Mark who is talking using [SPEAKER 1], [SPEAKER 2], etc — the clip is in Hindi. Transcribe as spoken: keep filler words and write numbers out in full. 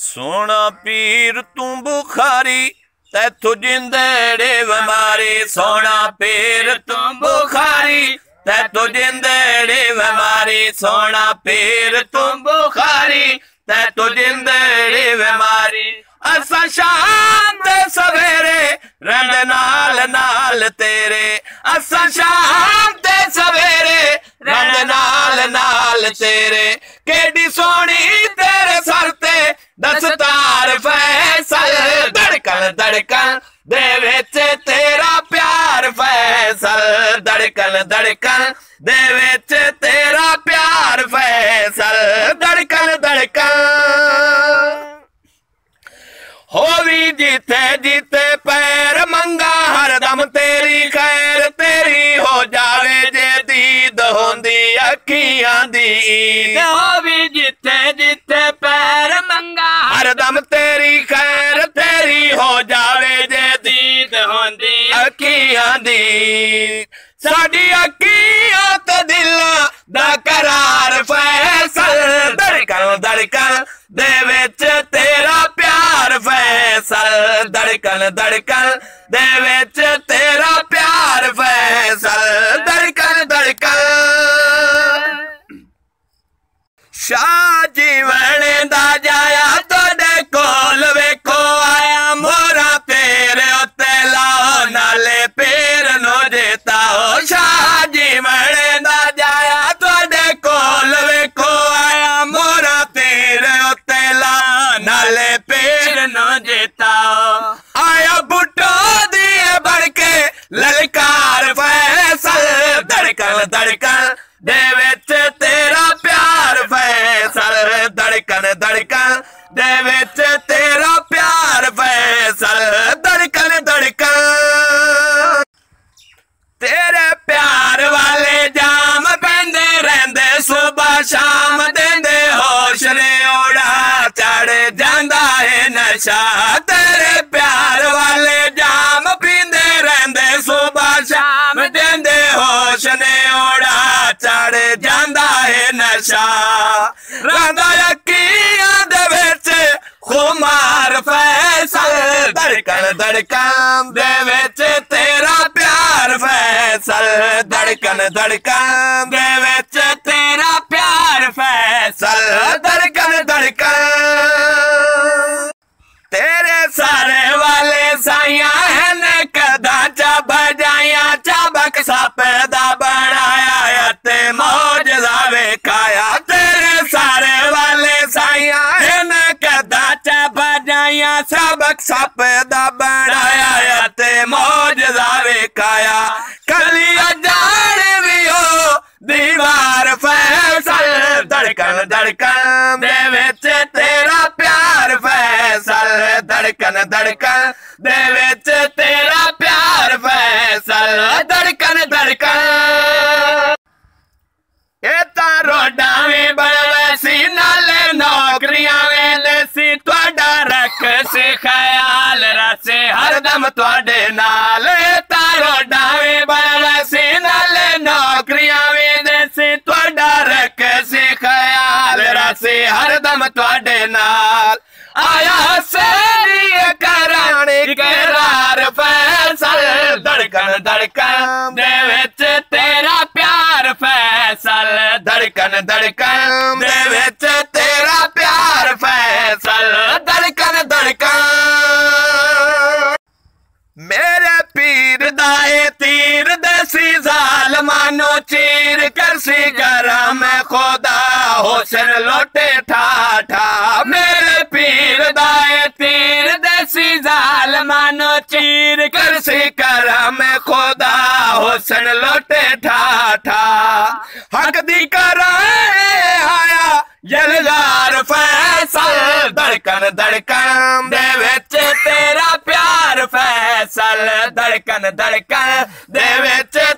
[SPEAKER 1] सोना पीर तू बुखारी तैथू जिंदड़े वमारी। सोना पीर तू बुखारी तैथू जिंदड़े वमारी। सोना पीर तू बुखारी तैथू जिंदड़े वमारी। असा शाम ते सवेरे रंग नाल नाल तेरे। असा शाम ते सवेरे रंग नाल नाल तेरे। केडी सोनी तेरे सर ते दस्तार फैसल। धड़कन धड़कन दे विच तेरा प्यार फैसल। धड़कन धड़कन दे विच तेरा प्यार फैसल। धड़कन धड़कन होवी जिथे जिथे पैर मंगा हरदम तेरी खैर। तेरी हो जावे जे दीद होंदी अखियां दी ईद।
[SPEAKER 2] होवी जिथे जिथे पैर मंगा
[SPEAKER 1] हरदम तेरी खैर। तेरी हो जावे जे दीद होंदी अखियां दी। साडी अखियां ते दिलां दा करार फैसल। धड़कन धड़कन दे विच तेरा प्यार फैसल। धड़कन धड़कन दे विच तेरा प्यार फैसल। धड़कन धड़कन शाह जीवन दा जाया तोड़े कोल वेखो आया। मोरा तेरे उत्ते लाओ नाले पैर नो देता हो। शाह जीवन दा जाया तोड़े कोल वेखो आया। मोरा तेरे उत्ते लाओ नाले पैर नो देता हो। आया बुट्टो दिए बढ़ के ललकार फैसल। धड़कन धड़कन दे विच तेरा प्यार फैसल। धड़कन धड़कन दे विच तेरा प्यार फैसल। धड़कन धड़कन तेरे प्यार वाले जाम पहनदे रहंदे सुबह शाम। देंदे होश ने उड़ा चढ़ जांदा है नशा। तेरे प्यार वाले जाम पींदे रहंदे सुबह शाम। देंदे होश ने उड़ा चढ़ जांदा है नशा। रंदा अखियां दे विच खुमार फैसल। धड़कन धड़कन दे विच तेरा प्यार फैसल। धड़कन धड़कन दे विच तेरा प्यार फैसल। धड़कन धड़कन तेरे सारे वाले साइया हैं कदा चा बजाया। चाबक सापदा बनाया ते मौजदा वेखाया। तेरे सारे वाले साइया हैं कदा चा बजाया। सबक सापदा बनाया ते मौजदा वेखाया। कलिया जान भी हो दीवार फैसल। धड़कन धड़कन दे विच तेरा प्यार फैसल। धड़कन धड़कन दे विच तेरा प्यार फैसल। धड़कन धड़कन ये तारो डावे बड़वैसी नाले नौकरियां वेंदेसी। तुहाडा रख से ख्याल रसे हरदम तुहाडे नाल। तारो डावे बड़वैसी नाले नौकरियां वेंदेसी। तुहाडा रख से ख्याल रसे हरदम तुहाडे नाल। आया सेरी कराने करार फैसल। धड़कन धड़कन दे विच तेरा प्यार फैसल। धड़कन धड़कन दे विच तेरा प्यार फैसल। धड़कन धड़कन मेरे पीर दाए तीर देसी जाल मानो चीर। करसी गरम खुदा होशन लोटे ठाठा। मेरे पीर दाए तीर देसी जाल मानो चीर। करसी करम खुदा होशन लोटे ठाठा। हक दी कराए आया यलगार फैसल। धड़कन धड़कन दे विच तेरा प्यार फैसल। धड़कन धड़कन दे विच